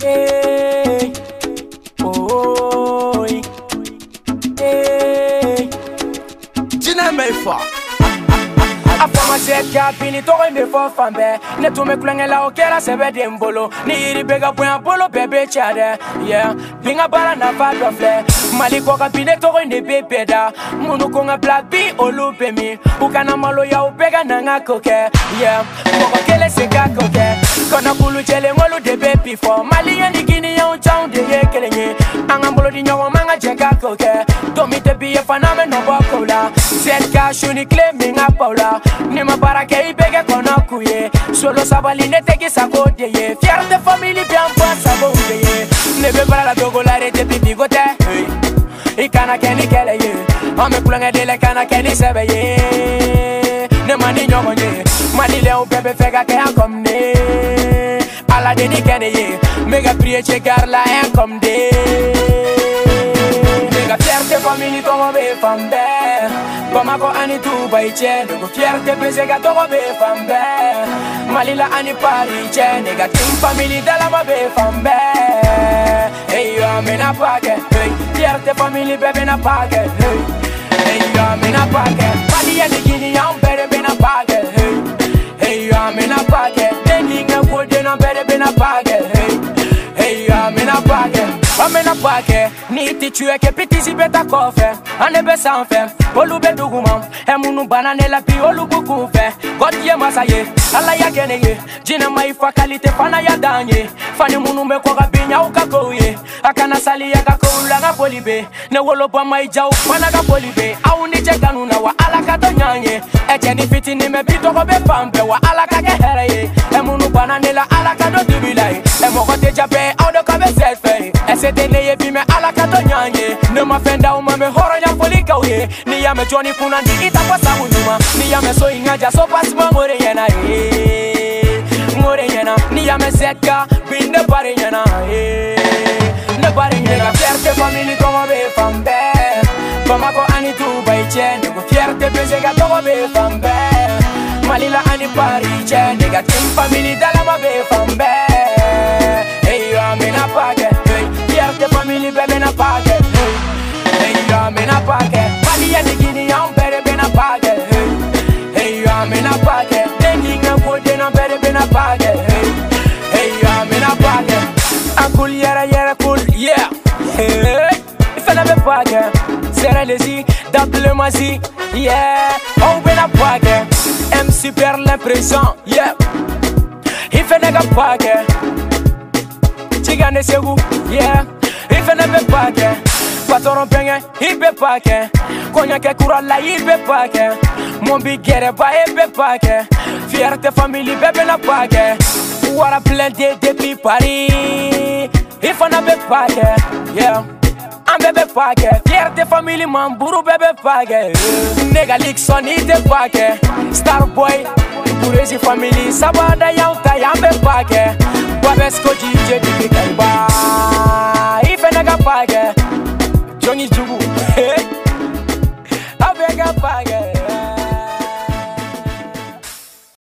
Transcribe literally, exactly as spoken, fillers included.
Hey, oh, hey, Jina Meifa. Afama seka bini toko me fo fambe ne to me klenge la okela sebe de mbolo ni iri bega point bolo bebe chade yeah binga bara na va dofle mali ko ka bine toko ne bebe da munu ko nga black bi olupe mi ukana malo ya ubega na nga koke yeah ko kele seka koke kona kulu chele ngolu de baby for mali ya nikini ya untown de yekelenye anga mbolo di nyawo manga jenga koke to mi te bi fa na me no bokola seka shuni claiming a paula Nima para que ibege konokuye Solo sabali ne teki sakode ye Fier de famille bien pas sabonde ye Nebe para la dogo la rete pipi gote Ikana keni kele ye Ame kulange dele kana keni sebe ye Ne mani nyomo ye Mani le un bebe fega ke akom ne Ala de di kene ye Mega prie chegar la en kom de Mega fier de famille tomo be fambe Bamako ani tu baiche Nugo fierte pese ga togo be fambe Malila ani pariche Nega tim family dala ma be fambe Hey yo me na pake Hey fierte family bebe na pake Hey Hey yo me na pake Mali ya nigini ya umbere be na pake Hey Hey yo me na pake Deninga kode na bere be na pake Hey Hey yo me na pake Amena pake, niti chue ke pitisi beta kofe Ane be sanfe, olu be dugumam Emunu banane la pi olu kukufe God ye masaye, ala ya gene ye Jina maifa kalite fana ya danye Fani munu me kwa binya ukako ye Akana sali ya kako ulaga polibe Ne wolo pa maija ufana ka polibe Au ni chekanu na wa ala kato nyanye Eche ni fiti ni me bito ko be pampe Wa ala kake here ye Emunu banane la ala kado dubilai Emo kote jape au do kabe selfe Sete ne ye bime ala kato nyanye Ne ma fenda uma me horo nya folika uye Ni ya me choni kuna ndi ita kwa sabu nyuma Ni ya me so ingaja so pasima ngore yena eh Ngore yena Ni ya me setka binde pare yena eh Ne pare yena Fierte family como be fambe Koma ko ani tu baiche Nego fierte pese ga togo be fambe Malila ani pariche Nega tim family dala ma be fambe Hey yo amena pake Fierte family bebe na pake Hey, hey yo me na pake Mali ya nigini ya umbere be na pake Hey, hey yo me na pake Deninga kode na bere be na pake Hey, hey yo me na pake Akul yera yera cool, yeah Hey, ife na be pake Sere lezi, double mazi Yeah, on be na pake M C per l'impression, yeah Ife na ga pake Chigane segu, yeah Ife ne be pake Patoron penge, i be pake Konya ke kurala, i be pake Mon bi gere ba, i be pake Fierte family, bebe na pake Wara blende depuis Paris Ife na be pake, yeah Am bebe pake Fierte family, man buru bebe pake Nega Lixon, i te pake Starboy, Burezi family Sabada yauta, yam be pake Babesko jije, di be kaiba